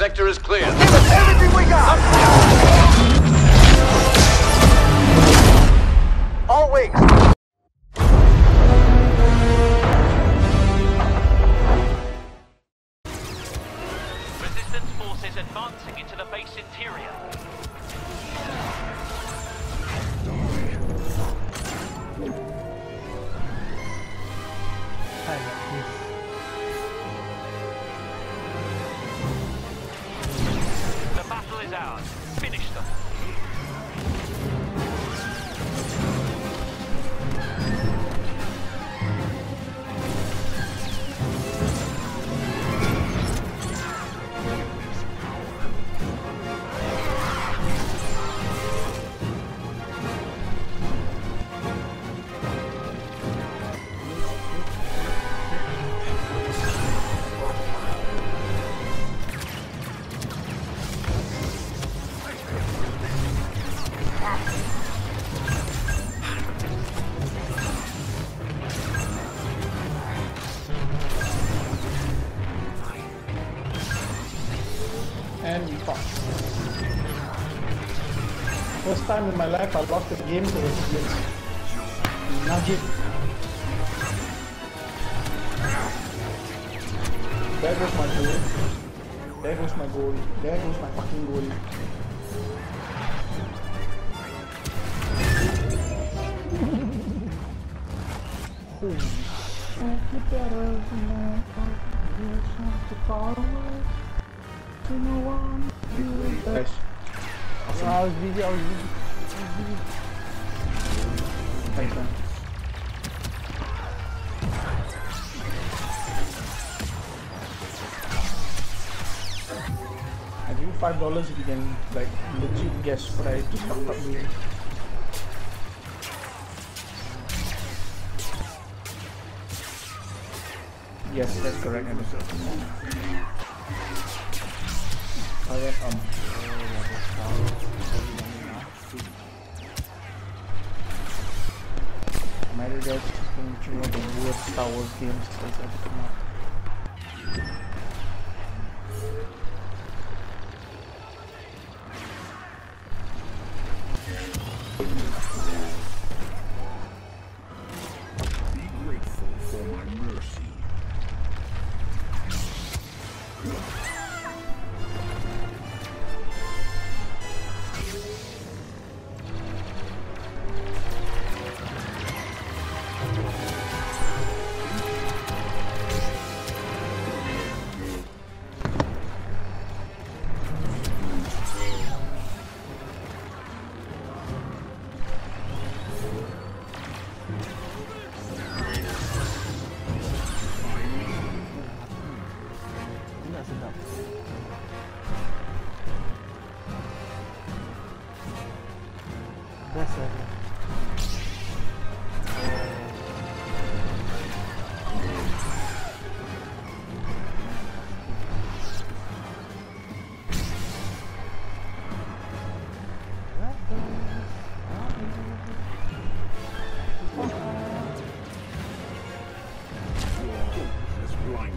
Sector is clear. Give us everything we got! All wings! Resistance forces advancing into the base interior. The battle is ours. Finish them. And we fucked. First time in my life I lost the game to this nugget. There goes my goal. There goes my goal. There goes my fucking goal. Holy shit, you better than Nice. Awesome. I was busy. Thanks, man. I give you $5 if you can, like, legit guess what I just fucked up doing. Yes, that's correct. My guys going through one of the worst Star Wars games that's ever come out. Be grateful for my mercy. That's it. That's blinding.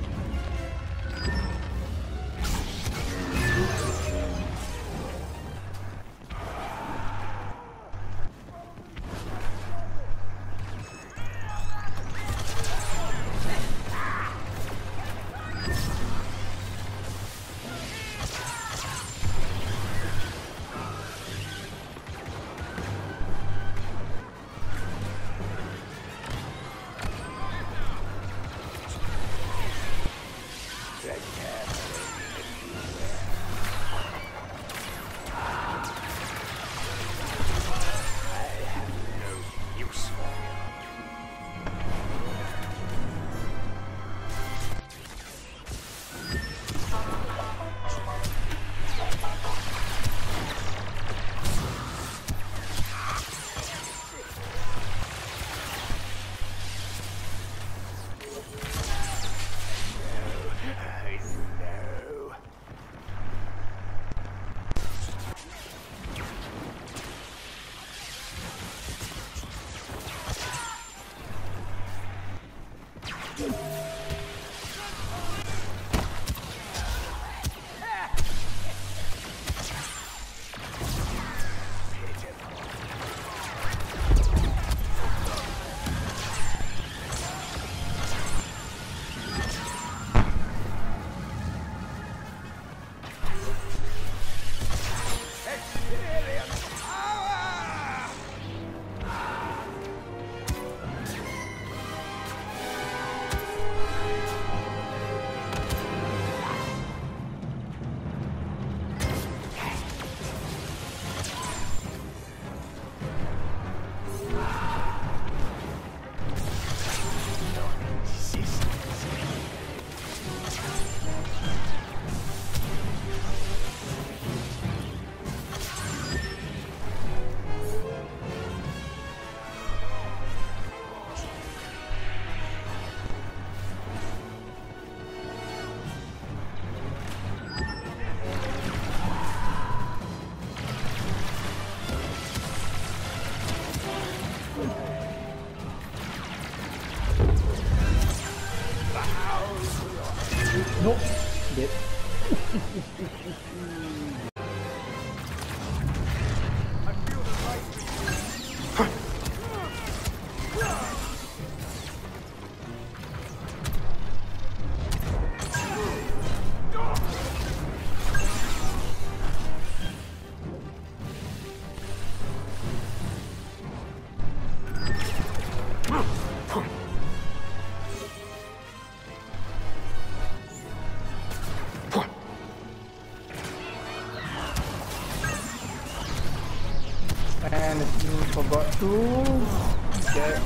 And if you forgot to get...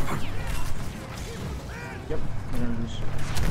Yep, there it is.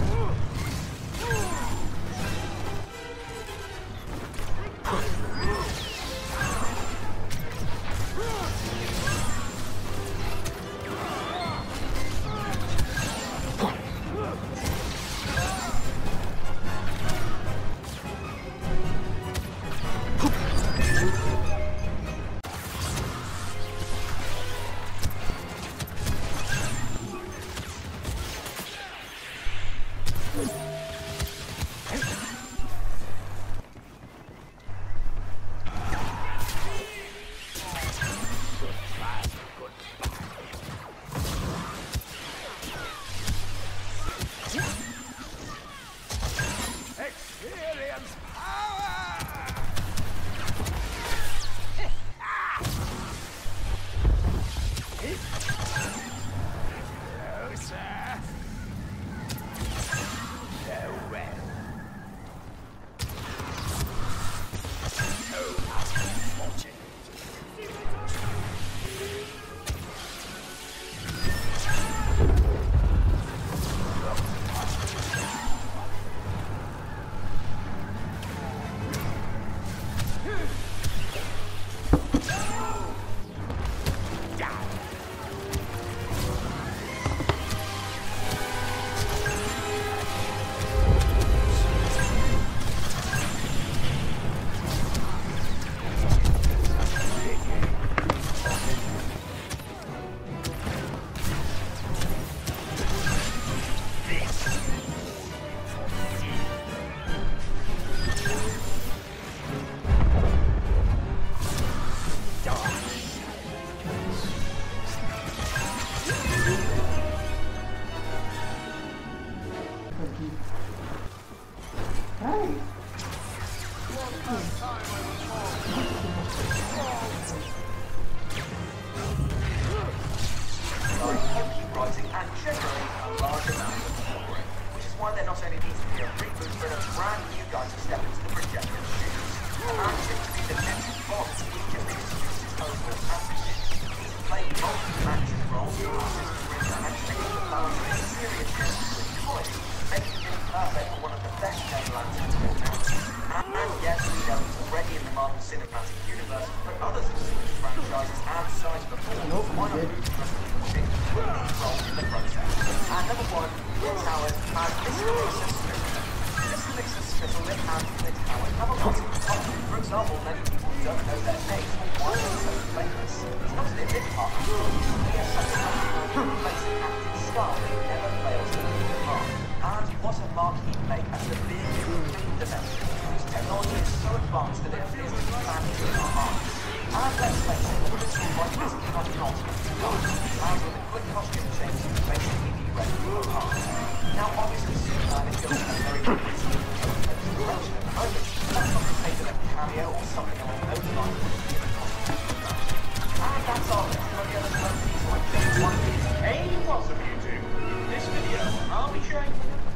Experience power! Closer. Nowhere. Oh, watch it. Rising and generating a large amount of glory, which is why they're not only needs to be a reboot, but a brand new guy to step into the projected shoes. And seems to be the next boss each of these shoes' overall captain. He's played multi-faction roles to assist Rita and taking the balance of seriousness with choice, making him perfect for one of the best Neverlands in the world. And yes, we know he's already in the Marvel Cinematic Universe, but others have seen his franchises and size before. Why not use the rest of the role in the process? And number one, Liz Howard and Mr. Lisa Smith. Mr. Lisa Smith and Liz Howard have a lot in common. For example, many people don't know their names or why they're so famous. It's not a big part of the film. He has such a replacing acting star that never fails to leave the mark. And what a mark he'd make as the big clean dimension, whose technology is so advanced that it appears to be planted in our hearts. And let's face it, all this like this cannot not be done. And with a quick costume change, he's basically be ready for the part. Now, obviously, Superman is going to be very busy with the direction at the moment. That's not to say that a cameo or something along those lines would be in a costume. And that's all. Everybody else knows these like this one is. Hey, what's up, YouTube? In this video, I'll be showing